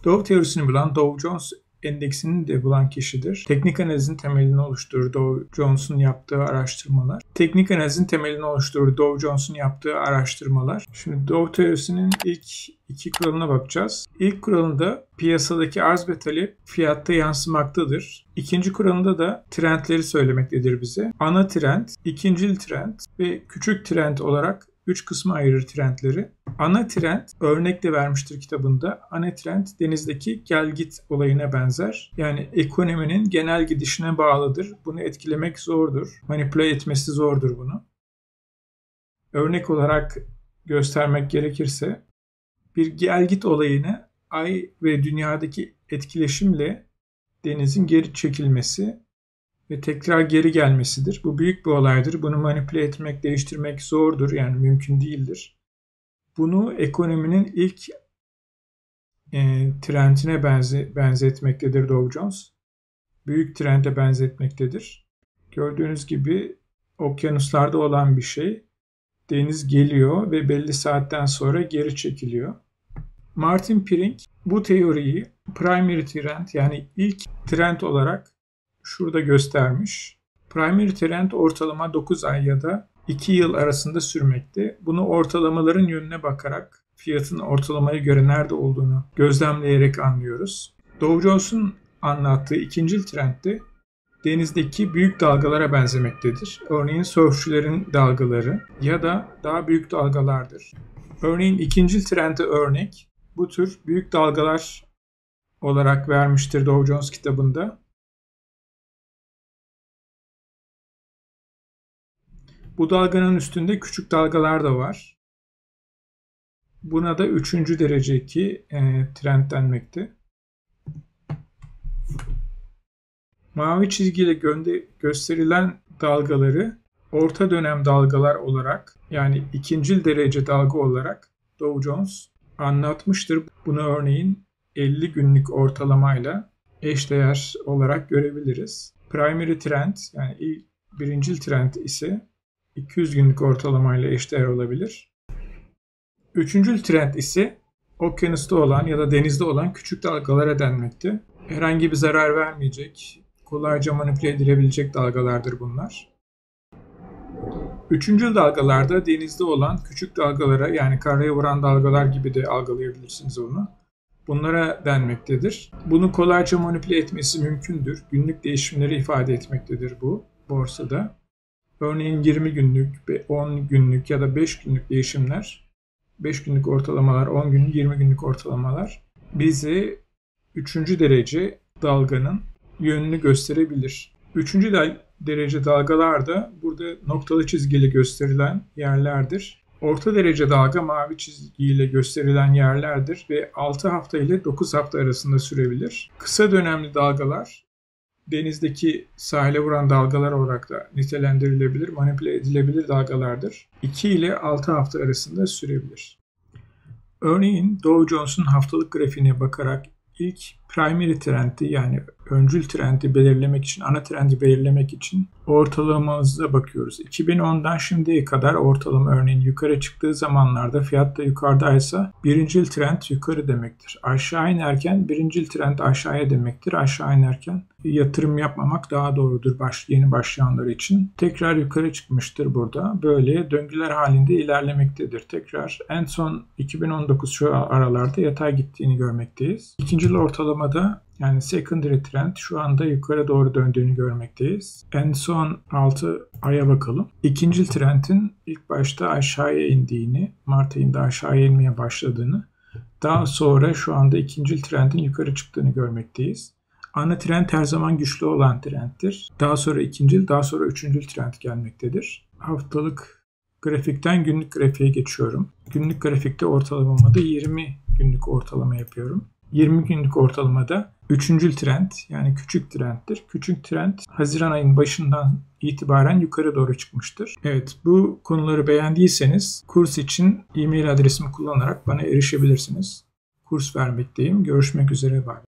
Dow teorisini bulan Dow Jones endeksini de bulan kişidir. Teknik analizin temelini oluşturur Dow Jones'un yaptığı araştırmalar. Şimdi Dow teorisinin ilk iki kuralına bakacağız. İlk kuralında piyasadaki arz ve talep fiyatta yansımaktadır. İkinci kuralında da trendleri söylemektedir bize. Ana trend, ikincil trend ve küçük trend olarak 3 kısma ayırır trendleri. Ana trend, örnek de vermiştir kitabında. Ana trend denizdeki gel git olayına benzer. Yani ekonominin genel gidişine bağlıdır. Bunu etkilemek zordur. Manipüle etmesi zordur bunu. Örnek olarak göstermek gerekirse bir gel git olayını ay ve dünyadaki etkileşimle denizin geri çekilmesi ve tekrar geri gelmesidir. Bu büyük bir olaydır. Bunu manipüle etmek, değiştirmek zordur. Yani mümkün değildir. Bunu ekonominin ilk trendine benzetmektedir Dow Jones. Büyük trende benzetmektedir. Gördüğünüz gibi okyanuslarda olan bir şey. Deniz geliyor ve belli saatten sonra geri çekiliyor. Martin Pring bu teoriyi primary trend yani ilk trend olarak şurada göstermiş. Primary trend ortalama 9 ay ya da 2 yıl arasında sürmekte. Bunu ortalamaların yönüne bakarak fiyatın ortalamaya göre nerede olduğunu gözlemleyerek anlıyoruz. Dow Jones'un anlattığı ikincil trendde denizdeki büyük dalgalara benzemektedir. Örneğin sörfçülerin dalgaları ya da daha büyük dalgalardır. Örneğin ikincil trende örnek bu tür büyük dalgalar olarak vermiştir Dow Jones kitabında. Bu dalganın üstünde küçük dalgalar da var. Buna da 3. dereceki trend denmekte. Mavi çizgiyle gösterilen dalgaları orta dönem dalgalar olarak yani ikincil derece dalga olarak Dow Jones anlatmıştır. Bunu örneğin 50 günlük ortalamayla eşdeğer olarak görebiliriz. Primary trend yani birincil trend ise 200 günlük ortalamayla eşdeğer olabilir. Üçüncül trend ise okyanusta olan ya da denizde olan küçük dalgalara denmekte. Herhangi bir zarar vermeyecek, kolayca manipüle edilebilecek dalgalardır bunlar. Üçüncül dalgalarda denizde olan küçük dalgalara yani karaya vuran dalgalar gibi de algılayabilirsiniz onu. Bunlara denmektedir. Bunu kolayca manipüle etmesi mümkündür. Günlük değişimleri ifade etmektedir bu borsada. Örneğin 20 günlük, 10 günlük ya da 5 günlük değişimler, 5 günlük ortalamalar, 10 günlük, 20 günlük ortalamalar bize 3. derece dalganın yönünü gösterebilir. 3. derece dalgalar da burada noktalı çizgiyle gösterilen yerlerdir. Orta derece dalga mavi çizgiyle gösterilen yerlerdir ve 6 hafta ile 9 hafta arasında sürebilir. Kısa dönemli dalgalar denizdeki sahile vuran dalgalar olarak da nitelendirilebilir, manipüle edilebilir dalgalardır. 2 ile 6 hafta arasında sürebilir. Örneğin Dow Jones'un haftalık grafiğine bakarak ilk primary trendi yani öncül trendi belirlemek için, ana trendi belirlemek için ortalamamıza bakıyoruz. 2010'dan şimdiye kadar ortalama örneğin yukarı çıktığı zamanlarda fiyat da yukarıdaysa birincil trend yukarı demektir. Aşağı inerken birincil trend aşağıya demektir. Aşağı inerken yatırım yapmamak daha doğrudur yeni başlayanlar için. Tekrar yukarı çıkmıştır burada. Böyle döngüler halinde ilerlemektedir. Tekrar en son 2019 şu aralarda yatay gittiğini görmekteyiz. İkincil ortalamada yani secondary trend şu anda yukarı doğru döndüğünü görmekteyiz. En son 6 aya bakalım. İkincil trendin ilk başta aşağıya indiğini, Mart ayında aşağıya inmeye başladığını, daha sonra şu anda ikincil trendin yukarı çıktığını görmekteyiz. Ana trend her zaman güçlü olan trendtir. Daha sonra ikincil, daha sonra üçüncül trend gelmektedir. Haftalık grafikten günlük grafiğe geçiyorum. Günlük grafikte ortalamamda 20 günlük ortalama yapıyorum. 20 günlük ortalamada üçüncül trend yani küçük trendtir. Küçük trend Haziran ayının başından itibaren yukarı doğru çıkmıştır. Evet, bu konuları beğendiyseniz kurs için e-mail adresimi kullanarak bana erişebilirsiniz. Kurs vermekteyim. Görüşmek üzere. Bye.